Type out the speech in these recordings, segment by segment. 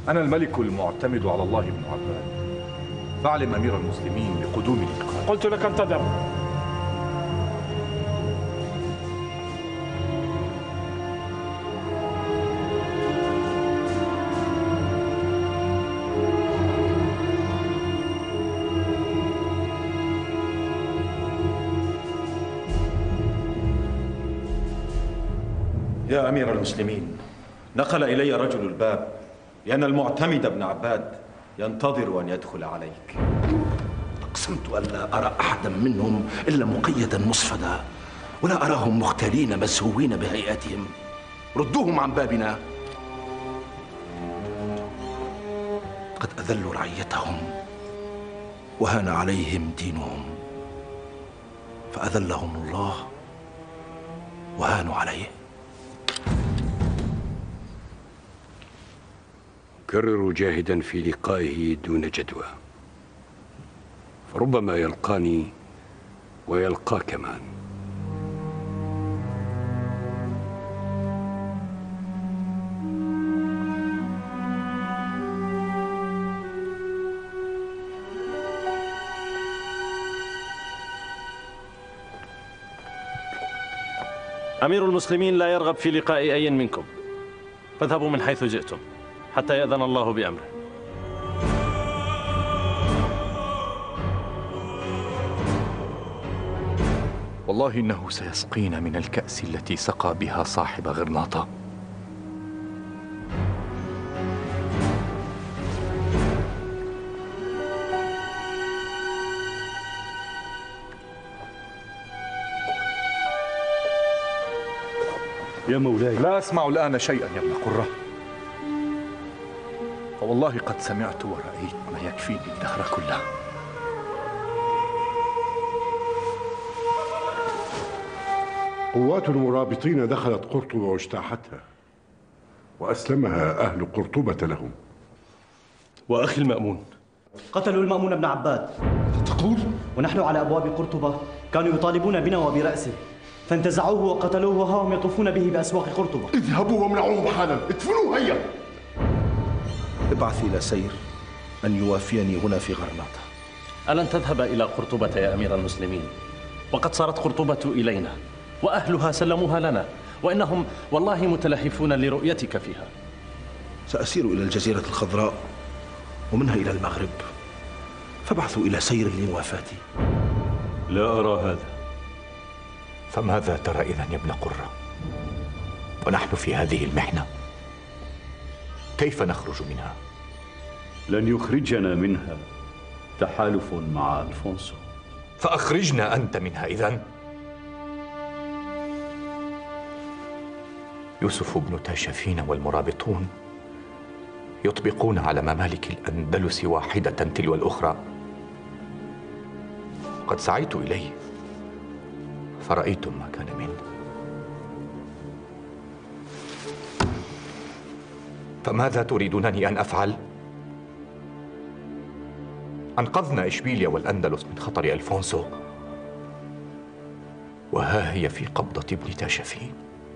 أنا الملك المعتمد على الله بن عباد، فاعلم أمير المسلمين بقدوم لقاء. قلت لك انتظر. يا أمير المسلمين، نقل إلي رجل الباب لأن المعتمد بن عباد ينتظر أن يدخل عليك. أقسمت ألا أرى أحدا منهم إلا مقيدا مصفدا، ولا أراهم مختالين مسهوين بهيئتهم. ردوهم عن بابنا. قد أذلوا رعيتهم وهان عليهم دينهم، فأذلهم الله وهانوا عليه. كرر جاهدا في لقائه دون جدوى، فربما يلقاني ويلقى كمان. أمير المسلمين لا يرغب في لقاء أي منكم، فاذهبوا من حيث جئتم حتى يأذن الله بأمره. والله إنه سيسقينا من الكأس التي سقى بها صاحب غرناطة. يا مولاي، لا أسمع الآن شيئا يا ابن قرة، فوالله قد سمعت ورأيت ما يكفيني الدهر كله. قوات المرابطين دخلت قرطبة واجتاحتها، وأسلمها أهل قرطبة لهم. وأخي المأمون قتلوا المأمون بن عباد. تقول؟ ونحن على أبواب قرطبة كانوا يطالبون بنا وبرأسه، فانتزعوه وقتلوه وهم يطوفون به بأسواق قرطبة. اذهبوا وامنعوهم حالا، ادفنوه هيا. ابعث إلى سير أن يوافيني هنا في غرناطة. ألن تذهب إلى قرطبة يا أمير المسلمين؟ وقد صارت قرطبة إلينا، وأهلها سلموها لنا، وإنهم والله متلهفون لرؤيتك فيها. سأسير إلى الجزيرة الخضراء ومنها إلى المغرب، فابعثوا إلى سير لموافاتي. لا أرى هذا. فماذا ترى إذن يا ابن قرة؟ ونحن في هذه المحنة كيف نخرج منها؟ لن يخرجنا منها تحالف مع ألفونسو. فأخرجنا أنت منها إذن. يوسف بن تاشفين والمرابطون يطبقون على ممالك الأندلس واحدة تلو الأخرى. قد سعيت إليه فرأيتم ما كان منه. فماذا تريدونني أن أفعل؟ أنقذنا إشبيليا والأندلس من خطر ألفونسو، وها هي في قبضة ابن تاشفين.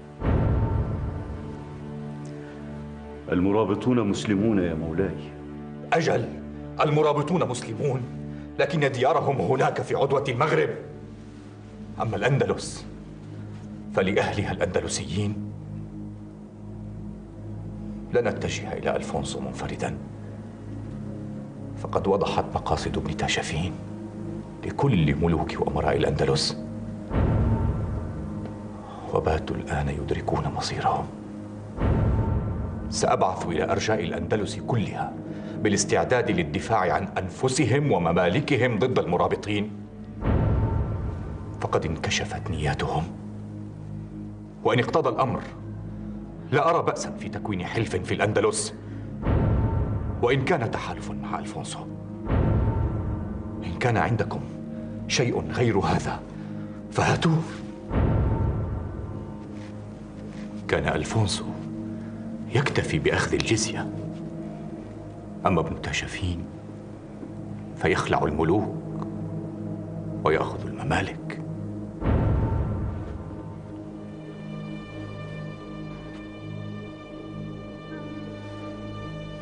المرابطون مسلمون يا مولاي. أجل، المرابطون مسلمون، لكن ديارهم هناك في عدوة المغرب. أما الأندلس فلأهلها الأندلسيين. لن أتجه إلى ألفونسو منفردا، فقد وضحت مقاصد ابن تاشفين لكل ملوك وأمراء الأندلس، وباتوا الآن يدركون مصيرهم. سأبعث إلى أرجاء الأندلس كلها بالاستعداد للدفاع عن أنفسهم وممالكهم ضد المرابطين، فقد انكشفت نياتهم. وإن اقتضى الأمر لا أرى بأسا في تكوين حلف في الأندلس، وإن كان تحالف مع ألفونسو. إن كان عندكم شيء غير هذا فهاتوه. كان ألفونسو يكتفي بأخذ الجزية، أما ابن تاشفين فيخلع الملوك ويأخذ الممالك.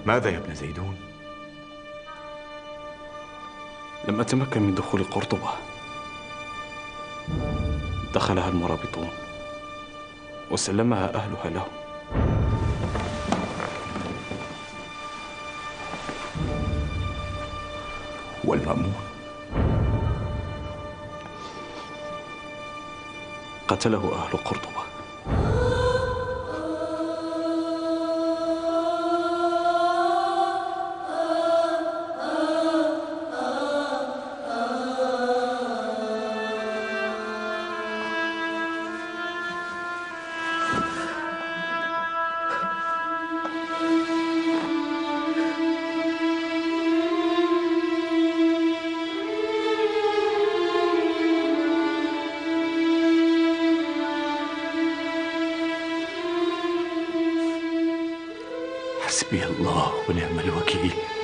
ماذا يا ابن زيدون؟ لم أتمكن من دخول قرطبة. دخلها المرابطون وسلمها أهلها لهم. والمأمون؟ قتله أهل قرطبة. حسبي الله ونعم الوكيل.